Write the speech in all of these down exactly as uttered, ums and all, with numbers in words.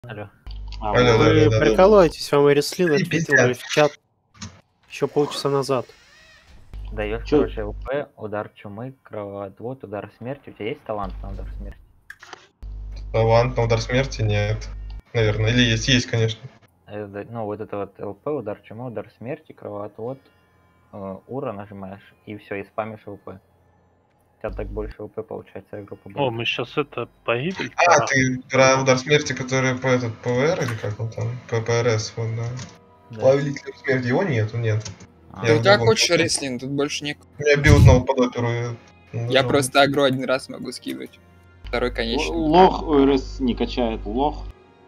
Алло. А, Алло, вы да, да, да, прикалываетесь, вам Эрислин И ответил пиздят. в чат еще полчаса назад. Даешь Чё? хороший ЛП, удар чумы, кровоотвод, удар смерти. У тебя есть талант на удар смерти? Талант на удар смерти нет. Наверное. Или есть, есть, конечно. Э, да, Ну, вот это вот ЛП, удар чумы, удар смерти, кровоотвод, э, ура нажимаешь, и все, и спамишь ЛП. У тебя так больше ЛП получается, и группа О, будет. мы сейчас это погибель. А, пора. ты про удар смерти, который по этот ПВР или как он там? По ПРС, вот, да. Да. Повелитель смерти, его нету, нет. А, Я Ты в у тебя другом хочешь чате. реслин, тут больше не... У меня билд на подоперу. Я просто агро один раз могу скидывать. Второй, конечно. Лох ОРС не качает, лох.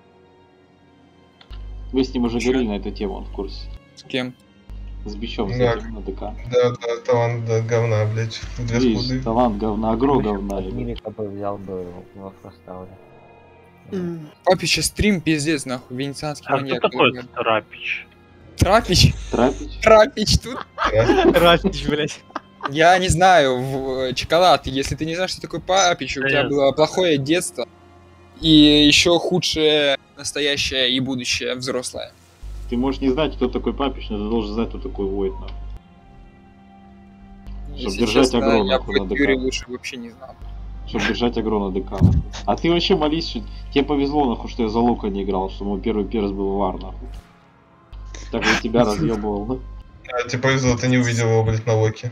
Вы с ним уже Чё? говорили на эту тему, он в курсе. С кем? С бичом, с Да. этим на ДК. Да, да, талант да, говна, блядь. В две Видишь, спуды. талант говна, агро Еще говна. от ребят. Милика бы взял бы во фроставле. Папе сейчас стрим пиздец, нахуй, венецианский А кто маньяк. такой этот Трапич? Трапич? Трапич? Трапич тут? Трапич, блядь. Я не знаю, в... Чоколад, если ты не знаешь, что такое Папич, у Да тебя я было плохое детство и еще худшее настоящее и будущее взрослое. Ты можешь не знать, кто такой Папич, но ты должен знать, кто такой Войт, нахуй. Чтоб Если держать честно, агро, я нахуй, на бы ДК. Юрий лучше вообще не знал. Чтобы держать агро на ДК. нахуй. А ты вообще молись, что... тебе повезло, нахуй, что я за Лука не играл, что мой первый перс был вар, нахуй. Так я тебя разъебывал, да? А, тебе повезло, ты не увидел его, блядь, на локе.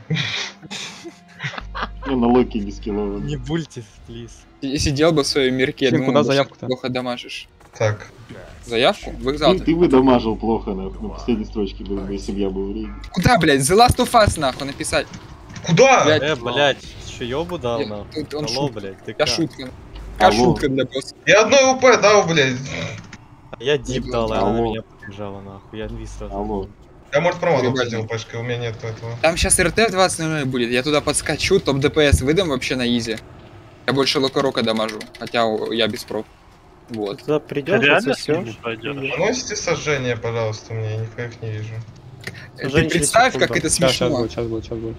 Я на Локе не скилловал. Не бульте, плиз. И сидел бы в своем мирке, Сим, думал, куда бы, что заявку-то? плохо дамажишь. Так. Заявку? В экзал. Ты, ты выдамажил плохо, нахуй, на последней строчке был, если бы я был в рейде. Куда, блядь? The Last of Us, нахуй, написать. Куда? Блядь, Э, блядь, еще ёбу дал, Я- на. тут он Алло, шутка. блядь, ты Я как? шутка. Я Алло. шутка для босса. Я одной УП дал, блядь. А я дип Не дал, и она на алло. меня побежала, нахуй. Я инвиз сразу. Алло. Я, может, промазал, Ебать. кстати, УПшкой, у меня нет этого. Там сейчас РТ в двадцать ноль ноль будет. Я туда подскочу, топ ДПС выдам вообще на изи. Я больше Лока-Рока дамажу. Хотя у- я без проф. Вот. Туда Ты придешь, реально с ними засосешь. пойдешь? Наносите сожжение, пожалуйста, мне, я никаких их не вижу. Ты Женщине представь, секунду. как это Сейчас, сейчас смешно. будет, сейчас будет, сейчас будет.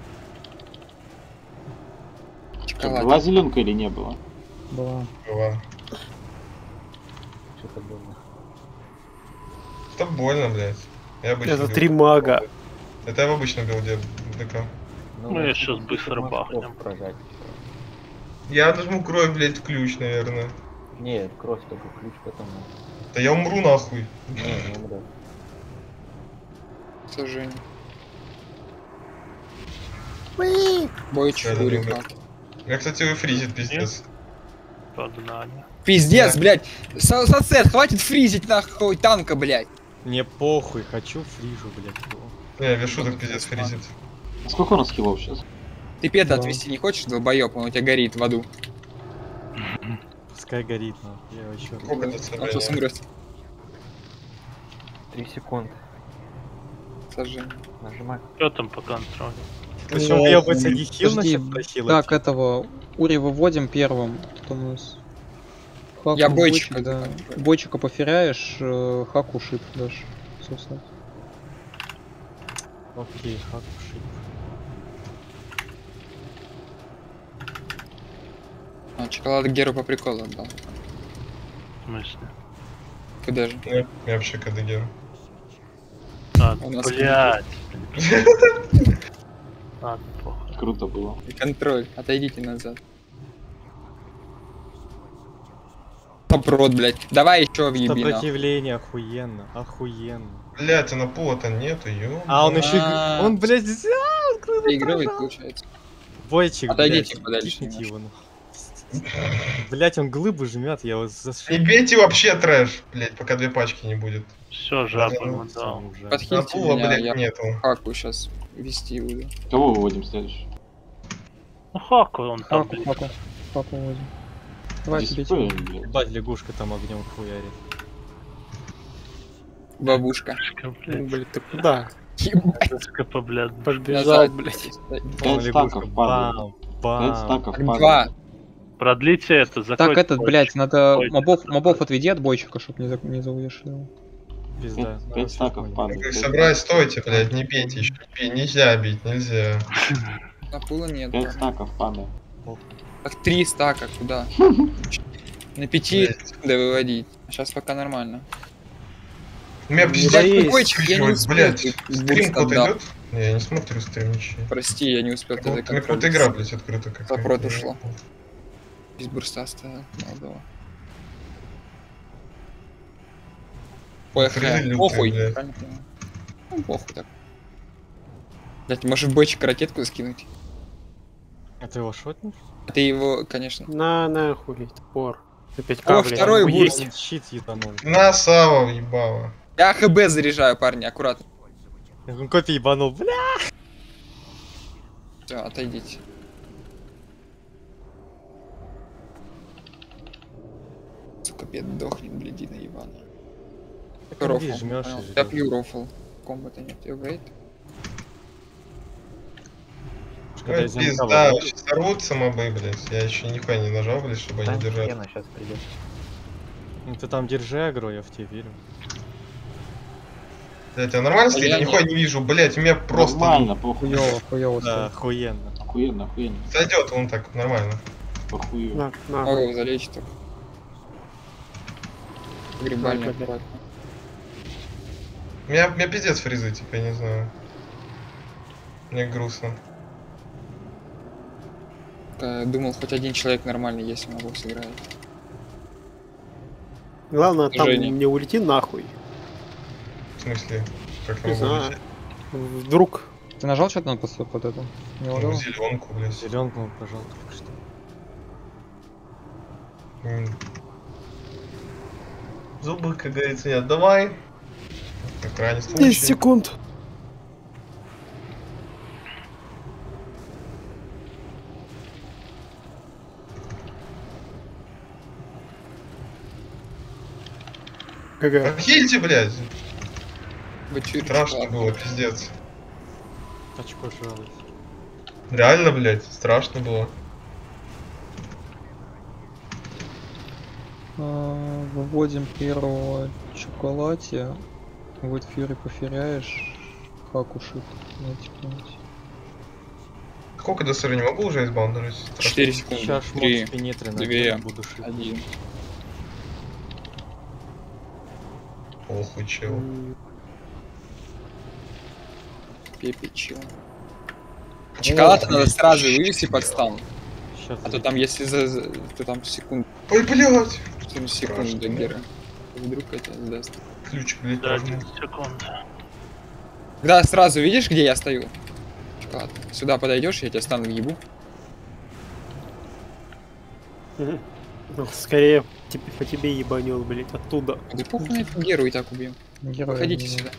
Что, Чоколад. была зеленка или не было? Была. Была. Что-то было. Это больно, блядь. Я обычно Это бил. три мага. Это я в обычном билде ДК. Ну, может, я щас ты быстро можешь бахнем. кровь прожать. Я нажму кровь, блядь, в ключ, наверное. Нет, кровь только ключ, потом... Да я умру нахуй. Не, не умрет. К сожалению. Бой Да, чури, да, да. Я, кстати, его фризит, пиздец. Погнали. Пиздец, Да. блядь. Со- Соцсет, хватит фризить нахуй танка, блядь. Мне похуй, хочу фрижу, блядь. его. Не, вешуток пиздец фризит. А сколько у нас хилов сейчас? Ты пета Да. отвести не хочешь, долбоёб, он у тебя горит в аду. Пускай горит, нахуй. Я его еще... Сколько это Он сейчас сожжение? умрет. Три секунды. Сожжение. Нажимай. Что там по контролю? Почему въебывается не хил Подожди, насчет прохила? Так, этого Ури выводим первым. Потом у нас Хаку, Я бойчика, Бойчик, да. Бойчика поферяешь, э, Хаку шип дашь. Собственно. Окей, хаку шип. А, чоколад Геру по приколу отдал. В смысле? Куда же? Не, я вообще кадыгер. А, У нас блядь. Ладно, похуй. Круто было. Контроль, отойдите назад. Топ-рот, блядь. Давай еще в ебина. Сопротивление охуенно, охуенно. Блять, а на пула-то нету, ё. А он еще... А. Он, блядь, взял, клыва Проигрывает, прожал. получается. Бойчик, Отойдите блядь, подальше кикните немножко. его, нахуй. Блять, он глыбу жмет, я его Не зашиб. бейте вообще трэш, блять, пока две пачки не будет. Все, жаба Да, ему ну, дал. На Подхильте пула, меня, блять, я нету. Хаку сейчас вести буду. Кого выводим следующий? Ну, Хаку он там, Хаку, блядь. Хаку. Хаку выводим. Давайте бейте. Дисплей, блядь. Ебать, лягушка там огнем хуярит. Бабушка. Шка, Ну, блядь. блядь, ты куда? Ебать. Шка побляд. Ну, Назад. а Ну, Пять Вон стаков лягушка, падает. бам, Пять бам. стаков Так, падает. два. Продлите это, закройте. Так, этот, блядь, надо Ой, мобов, это мобов такое. отведи от бойчика, чтоб не, за... не заувешил. Пизда. Пять- Ну, Пять всё стаков понял. падает. Как пять собрать, стаков. стойте, блять, не пейте еще. Нельзя бить, нельзя. На пула нет. Пять да. стаков падает. Так три стака, куда? На пяти Блядь. надо выводить. Сейчас пока нормально. У меня Не пиздец боись. Койчик, я не успел. блядь. тут Стрим буст кто-то отдал. идет? Не, я не смотрю стрим ничего. Прости, я не успел Вот, тогда у меня какая-то контролить. игра, блядь, открыта какая-то. Запрот ушло. Без бурста оставил. Молодого. Ой, Фризы хэ, лютые, похуй. блядь. Правильно понимаю. Ну, похуй так. Блять, может в бочек ракетку скинуть? А ты его шотнешь? А ты его, конечно. На нахуй, топор. Опять О, кабель. второй Охуеть. буст. Он щит ебанул. На, Сава, ебало. Я ХБ заряжаю, парни, аккуратно. Он копий ебанул, бля. Все, отойдите. Сука, бед дохнет, блядина ебаная. Так Рофл. иди, жмёшь понял. и жмёшь. Я пью рофл. Комбата нет, я вейт. Когда Ой, из пизда, МК вообще сорвутся мобы, блядь. Я еще нихуя не нажал, блядь, чтобы они держали. Стена сейчас придет. Ну ты там держи агро, я в тебя верю. Блядь, а нормально стоит? я Я нихуя не вижу, блядь, у меня просто... Нормально, похуй. Хуёво, хуёво. Да, стоит. охуенно. Охуенно, охуенно. Сойдет он так, нормально. Похую. На, на. Могу его залечь только. Грибальня Так, аккуратно. У меня, у меня пиздец фризы, типа, я не знаю. Мне грустно. Э, Думал, хоть один человек нормальный, если могу сыграть. Главное, там Женя. не улети нахуй. В смысле? Как Не я могу знаю. лететь? Вдруг. Ты нажал что-то на под, под это? Не Ну, угадал? зеленку, блядь. Зеленку, пожалуй, только что. М. Зубы, как говорится, не отдавай. На крайний случай. десять секунд. ГГ. Хильте, блядь. Бычур, Страшно было, пиздец. Очко жалуюсь. Реально, блядь, страшно было. А, Выводим первого чоколате. Вот фьюри поферяешь. Хакушит. Сколько до сыра не могу уже избаундерить? четыре секунды. Сейчас шмот три, в пенетре две, надену, буду шить. один. Похуй, чел. Пепе, чил. Чоколад надо сразу вывести под стан. Сейчас. А то там, если за, за- то там секунд, Ой, блядь. секунд до гера. Вдруг это сдаст. Ключик, блядь, Да, нужен. десять секунд. Когда сразу видишь, где я стою? Чоколад. Сюда подойдешь, я тебя стану в ебу. Ну, скорее тебе, по тебе ебанет, блять, оттуда. Да похуй на эту геру и так убьем. Герой. Выходите сюда.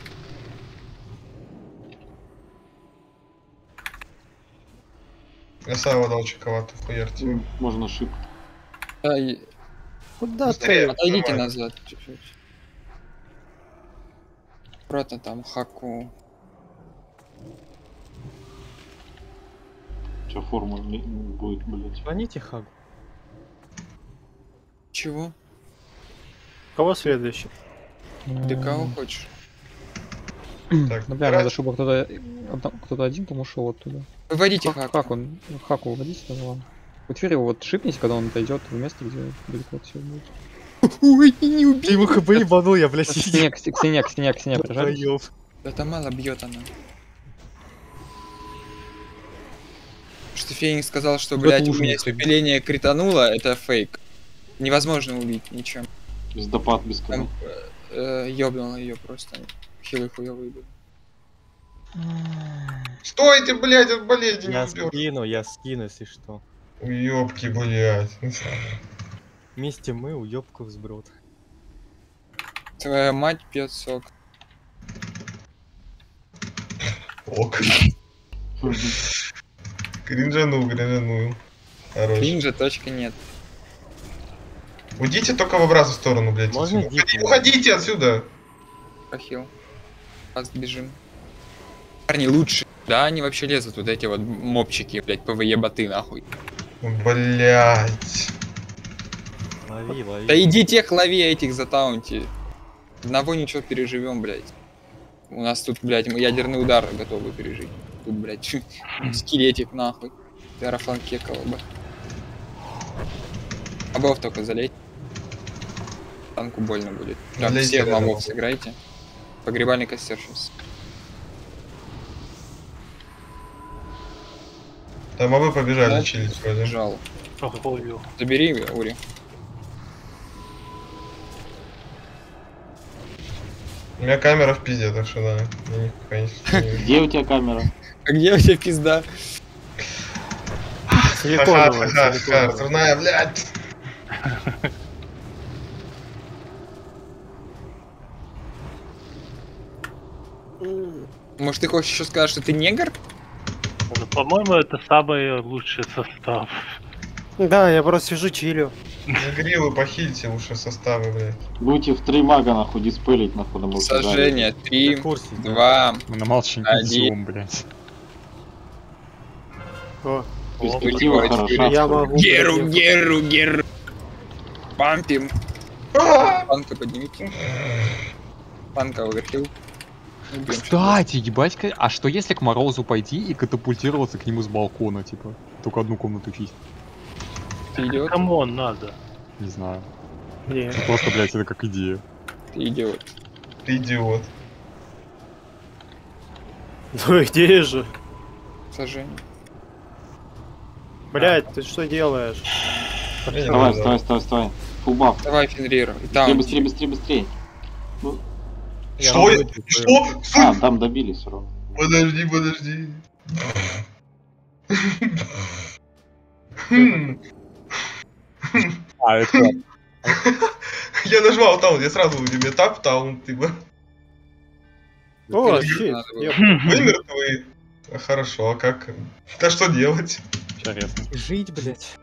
Я Сава дал чоковату, хуярьте. М, Можно шип. Да, и- Куда Быстрее. ты? Отойдите Нормально. назад чуть-чуть. Аккуратно там хаку. Сейчас форма не- будет, блядь. Звоните Хагу. Чего? Кого следующий? ДК хочешь? Так, Ну, бля, надо, чтобы кто-то одно- кто-то один там ушел оттуда. Выводите Хак, хаку. хак он, хаку выводите тогда ладно. Вот Фьюри вот шипните, когда он отойдет в место, где далеко все будет. Ой, не убей. Ты его хб ебанул, я, блядь, К стене, к стене, к стене, к стене, к стене прижались. Долбоёб. Это мало бьет она. Что Феникс сказал, что, Бьёт блядь, у лужу. меня испепеление критануло, это фейк. Невозможно убить ничем. Звездопад без Там кола. э, ёбнуло ее просто. Хилы хуёвые были. Стойте, блядь, от болезни не Я убил. скину, я скину, если что. Уёбки, блядь. Вместе мы уёбку взброд. Твоя мать пьет сок. Ок. Кринжану, кринжану. Хорош. Кринжа точка нет. Уйдите только в обратную сторону, блядь. Можно отсюда. дип? Уходи- Уходите отсюда. Прохил. Фаст бежим. Парни лучше. Да, они вообще лезут, вот эти вот мопчики, блядь, ПВЕ боты нахуй. Блядь. Лови, лови. Да иди тех лови, этих затаунти. Одного ничего переживем, блядь. У нас тут, блядь, мы ядерный удар готовы пережить. Тут, блядь, скелетик нахуй. Терафланкекала бы. Обов только залезть. Танку больно будет. Так, Для все тебя, мобов да. сыграйте. Погребальный костер сейчас. Там мобы побежали Да? чилить вроде. Жал. Охую. Забери, Ури. У меня камера в пизде, так что да. Я никакая не- не- Где у тебя камера? А где у тебя пизда? Силиконовая, Ха-ха-ха-ха, силиконовая. разрывная, блядь. Может, ты хочешь еще сказать, что ты негр? Ну, по-моему, это самый лучший состав. Да, я просто сижу чилю. Грилы похильте лучше составы, блядь. Будете в три мага нахуй диспелить нахуй на Молчагаре. Сожжение. Три, На курсе. два. Мы на молчании Один. идем, блядь. О, Перспектива Ой, хороша. я могу... Геру, пройти. геру, геру. Пампим. Панка поднимите. Панка оверхилл. Убьем сейчас. Кстати, ебать, ка- а что если к Морозу пойти и катапультироваться к нему с балкона, типа? Только одну комнату чистить? Ты идиот? Кому он надо? Не знаю. Нет. Просто, блядь, это как идея. Ты идиот. Ты идиот. Ну где же? Сожжение. Блять, ты что делаешь? Я не Вставай, знаю. вставай, вставай, вставай. Фулбаф. Давай, Фенрир. И Быстрее, там. быстрее, быстрее, быстрее. Ну, Что? я- Что? а, Сука! там добили все равно. Подожди, подожди. Хм. А, это Я нажал таун, я сразу тебе тап таун, типа. О, Фенрир щит. надо было. Ёп. Вы мертвы. А, Хорошо, а как? Да что делать? интересно. Жить, блядь.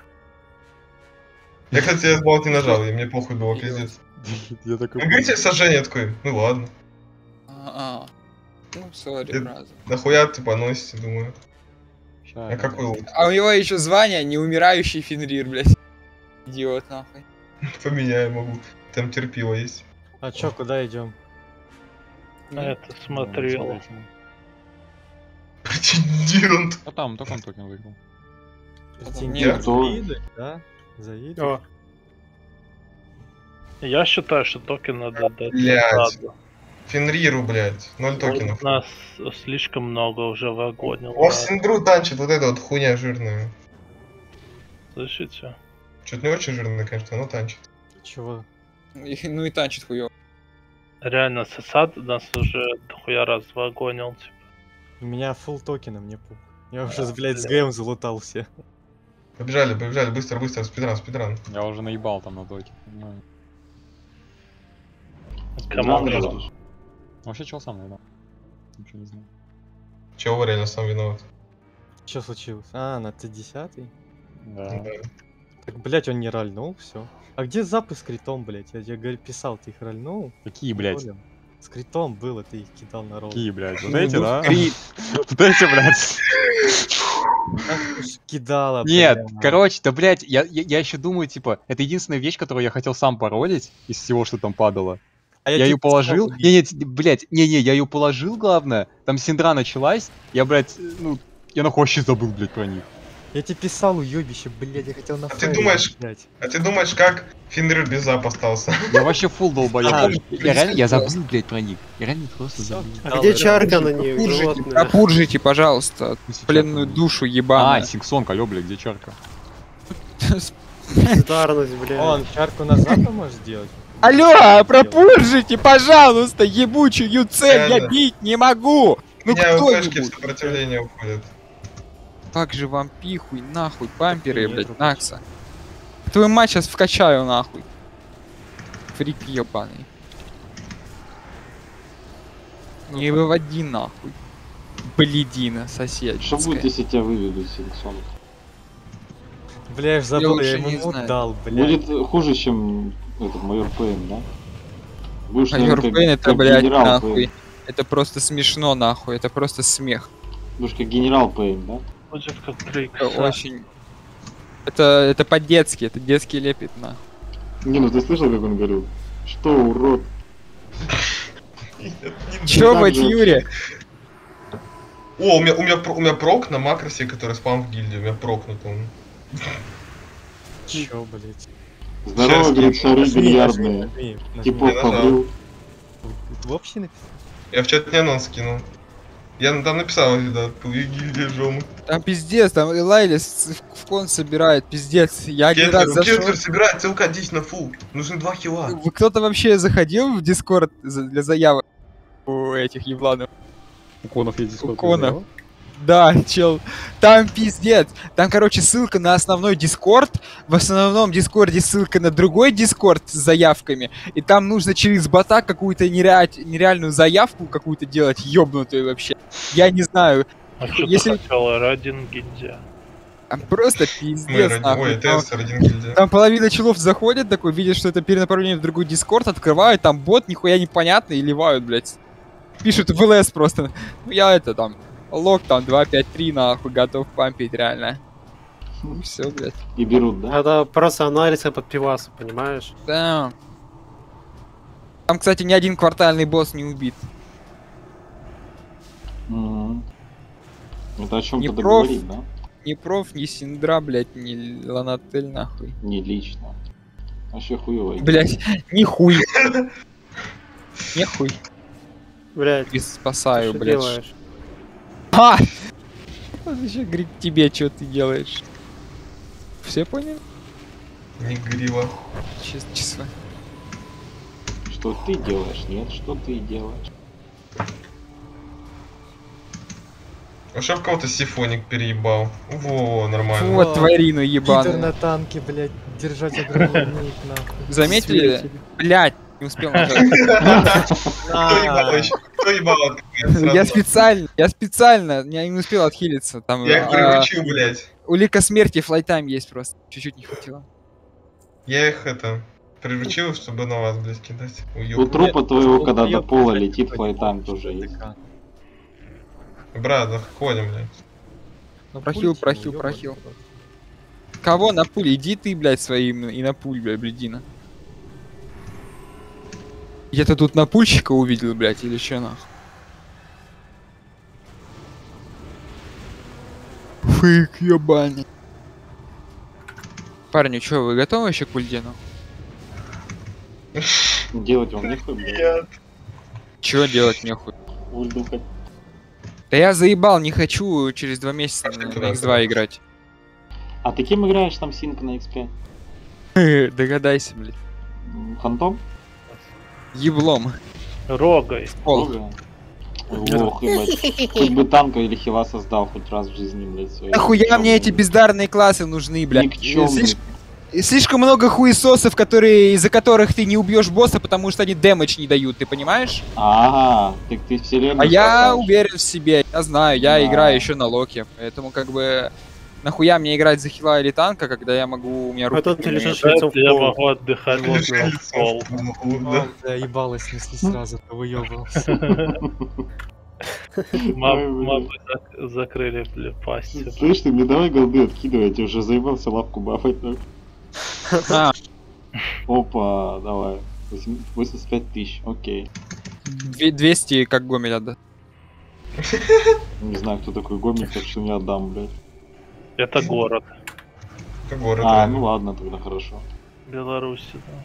Я, кстати, я болт не нажал, и мне похуй было, пиздец. Я такой... Ну, говорите, сожжение такой, ну ладно. А, ну, сори, Ты- брат. Нахуя ты поносите, думаю. Ща, А какой лут? А у него еще звание неумирающий Фенрир, блядь. Идиот, нахуй. Поменяю могу. Там терпило есть. А чё, куда идем? Это смотрел. Претендент. А там, только он токен выиграл. Нет, кто? Да? Заедет. О, Я считаю, что токен надо дать. Блядь. Ладно. Фенриру, блядь. Ноль токенов. У нас слишком много уже вагонил. О, Синдру танчит вот эта вот хуйня жирная. Слышите? Чё-то не очень жирная, конечно, но танчит. Чего? И- Ну и танчит хуёво. Реально, Сосад нас уже дохуя раз вагонил. Типа. У меня фул токена, мне пух. Я уже, А, блядь, с бля. ГМ залутал все. Побежали, побежали, быстро, быстро, спидран, спидран. Я уже наебал там на доке. Ну, Кому Ладно, надо? ждешь. вообще, чел сам наебал? Ничего не знаю. Чего реально сам виноват? Что случилось? А, на Т десять? Да. Да. Так, блядь, он не рольнул, все. А где запы с критом, блядь? Я тебе говорю, писал, ты их рольнул? Какие, блядь? С критом было, ты их кидал на ролл. Какие, блядь? Вот эти, да? Вот эти, блядь. Кидала, Нет, прямо. короче, да, блядь, я, я, я еще думаю, типа, это единственная вещь, которую я хотел сам паролить из всего, что там падало. А Я, тебе ее положил. писал, Не, не, т- блядь, не-не, я ее положил, главное. Там синдра началась. Я, блядь, ну, я нахуй вообще забыл, блядь, про них. Я тебе писал, уебище, блядь, я хотел на А ты фаере, думаешь- блядь. А ты думаешь, как Фенрир без зап остался? Я вообще фул долбоёб. А, Я, я реально, я забыл, блядь, про них. Я реально просто Всё. забыл. а где чарка на ней, Пропуржите, животное? пропуржите, пожалуйста, Ну, сейчас пленную там- душу А, ебаную. Сингсон, алё, блядь, где чарка? Бездарность, блядь. Он чарку назад может сделать? Алло, пропуржите, пожалуйста, ебучую цель, я Реально. бить не могу! У Ну меня кто УПшки в нибудь? сопротивление уходят. Как же вам пихуй, нахуй, памперы, Нет, блядь, рукой. Накса. Твою мать сейчас вкачаю, нахуй. Фрик ебаный. Не выводи, нахуй. Блядина, соседская. Что будет, если тебя выведут, Синксон? Бля, я ж забыл, лучше я ему не мут знаю. дал, блядь. Будет хуже, чем этот майор Пейн, да? Будешь, Майор наверное, как- Пейн это, как блядь, генерал нахуй. Пейн. Это просто смешно, нахуй, это просто смех. Будешь как генерал Пейн, да? Будет как три Это икса. очень... Это, это по-детски, это детский лепет, нахуй. Не, ну ты слышал, как он говорил? Что, урод? Чё, так блядь, же Юрия? О, у меня, у меня, про- у меня прок на макросе, который спам в гильдии, у меня прокнут он. Чё, блядь? Здорово, говорит, шары бильярдные. Нажми, нажми. Типов Я нажал. побрил. В общий написал? Я в чат не анонс скинул. Я там написал, да, гильдия жёмы. Там пиздец, там Лайлис в кон собирает, пиздец. Я один раз Кентер, зашел. Кентер собирает ЦЛК десять на фул. Нужны два хила. Вы кто-то вообще заходил в Дискорд за- для заявок у этих ебланов? У конов есть дискорд. У конов. Да, чел. Там пиздец. Там, короче, ссылка на основной Дискорд. В основном Дискорде ссылка на другой Дискорд с заявками. И там нужно через бота какую-то нереаль... нереальную заявку какую-то делать, ёбнутую вообще. Я не знаю. А что Если- ты хотел, эр один гильдия? Там просто Мы пиздец, ради... нахуй. Ой, Там- ТС один гильдия. Там половина челов заходит, такой, видят, что это перенаправление в другой Дискорд, открывают, там бот нихуя непонятный и ливают, блядь. Пишут в ЛС просто. Ну я это там, лог там два пять три нахуй, готов пампить реально. Ну все, блядь. И берут, да? Это просто анализы под пивасу, понимаешь? Да. Там, кстати, ни один квартальный босс не убит. Мгм. Это о чем-то Не проф. договорит, да? Ни проф, ни Синдра, блядь, ни Ланатель, нахуй. Не лично. Вообще хуёво. Блядь, ни хуй. Не хуй. Блядь, И спасаю, что блядь. делаешь? А! Он еще говорит тебе, что ты делаешь. Все поняли? Не грива. Чис- Числа. Что ты делаешь? Нет, что ты делаешь? А чтоб кого-то сифоник переебал. Во, нормально. Вот тварину Питер ебаную. на танке, блядь, держать огромный нахуй. Заметили? Смерть. Блять, не успел нажать. Кто ебал еще? Кто ебал от меня? Я Сразу. специально, я специально, я не успел отхилиться. Там Я их а, приручил, блядь. улика смерти, флайтайм есть просто. Чуть-чуть не хватило. Я их это приручил, чтобы на вас, блядь, кидать. У Уёб. трупа твоего, когда до Уёб, пола блядь, летит, хоть флайтайм больше тоже есть. ДК. Брат, заходим, блядь. Ну, Прохил, пульте, прохил, ну, прохил. ёбаный рот. Кого на пуле? Иди ты, блядь, своим и на пуль, блядь, блядина. Я-то тут на пульщика увидел, блядь, или что нахуй? Фейк, ебаный. Парни, чё, вы готовы еще к пульде, нахуй? Делать вам нехуй, блядь. Нет. Чё делать нехуй? Ульду хоть. Да я заебал, не хочу через два месяца Пошли на, туда, на икс два туда. играть. А ты кем играешь там синк на икс пять? Догадайся, блядь. М, Фантом? Еблом. Рогой. Пол. Ого. Ох, ебать. Хоть бы танка или хила создал хоть раз в жизни, блядь, своей. Нахуя мне эти бездарные классы нужны, блядь? Никчёмный. Слишком, слишком много хуесосов, которые, из-за которых ты не убьешь босса, потому что они дэмэдж не дают, ты понимаешь? Ага, так ты вселенную А я спасаешь. уверен в себе, я знаю, я Да. играю еще на локе, поэтому как бы нахуя мне играть за хила или танка, когда я могу, у меня руки... А тут ты не лежишь умеют. лицом в Я пол. могу отдыхать Лишь лицом в лицом пол. в пол, да. О, бля, ебалось несли сразу, ты выебывался. Мам- Ой, блин. Мамы зак- закрыли, бля, пасти. Слышь ты, мне давай голды откидывай, я тебе уже заебался лапку бафать. ну. А, Опа, давай. Восемь- восемьдесят пять тысяч, окей. две- двести как гомель отда. Не знаю, кто такой гомик, так что не отдам, блядь. Это город. Это город. А, реально. ну ладно, тогда хорошо. Беларуси, да.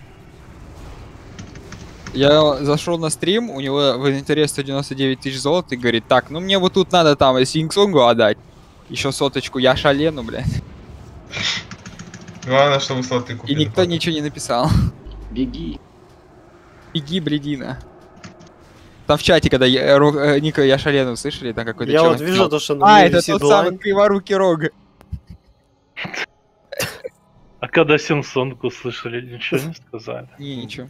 Я зашел на стрим, у него в инвентаре сто девяносто девять тысяч золота и говорит, так, ну мне вот тут надо там Сингсонгу отдать. Еще соточку, я шалену, блядь. Главное, чтобы слоты И купили. никто ничего не написал. Беги. Беги, блядина. Там в чате, когда я, Ро- э, Ника я шалену, слышали? Там какой-то Я чел вот вижу написал, то, что на а, мне это висит тот самый длань. криворукий рог. А когда Симсонг услышали, ничего не сказали. Не, ничего.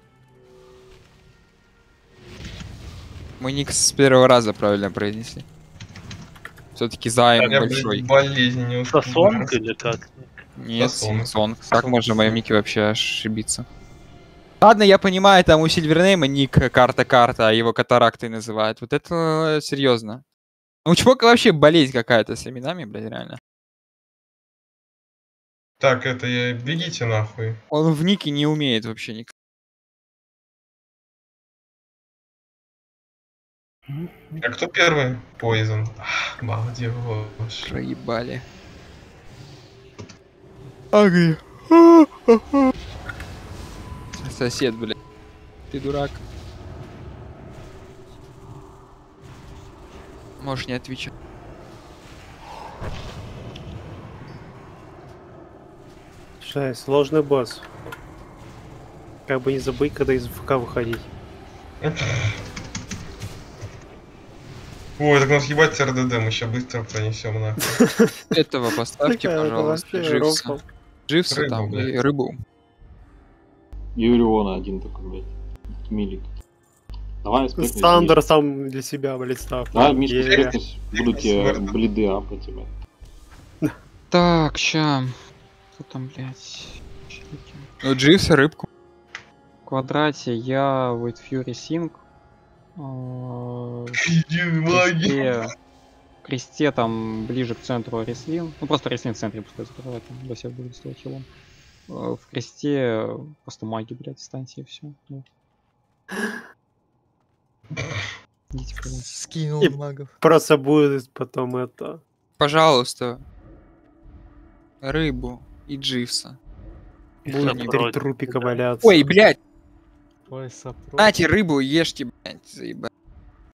Мы ник с первого раза правильно произнесли. Все-таки займ Я, большой. блядь, болезнь не успел. Сосонг или как? Нет, Сосонг. Синг-Сонг. Как можно в моем нике вообще ошибиться? Ладно, я понимаю, там у Сильвернейма ник карта-карта, а его катарактой называют. Вот это серьезно. Ну, у чувака вообще болезнь какая-то с именами, блядь, реально. Так, это я... Бегите нахуй. Он в нике не умеет вообще никак. А кто первый? Poison. Ах, балдеж. Проебали. Агри. сосед, блядь. Ты дурак. Можешь не отвечать. Слушай, сложный босс. Как бы не забыть, когда из ФК выходить. Ой, так у нас ебать РДД, мы сейчас быстро пронесем нахуй. Этого поставьте, Такая пожалуйста, вообще Дживса. рофл. Дживса Рыбу, там блядь. и рыбу. И Ориона один такой, блядь. Милик. Давай, спекнись. Сандер Миш. сам для себя, блядь, став. Давай, Мишка, Е. спекнись. Буду тебе Смертно. блиды апать, тебя. Так, ща. Кто там, блядь? Чики. Ну, Дживса рыбку. В квадрате я with Fury Sync. А, Иди, В маги. кресте, в кресте там ближе к центру Реслин. Ну просто Реслин в центре пускай закрывает, там для всех будет стоить хилом. А, В кресте просто маги, блядь, станьте и все. Идите, пожалуйста. Скинул И- магов. Просто будет потом это... Пожалуйста. Рыбу и Дживса. Будет не теперь против, трупика да. валяться. Ой, блядь, Ой, сопротив. нате рыбу, ешьте, блядь, заебали.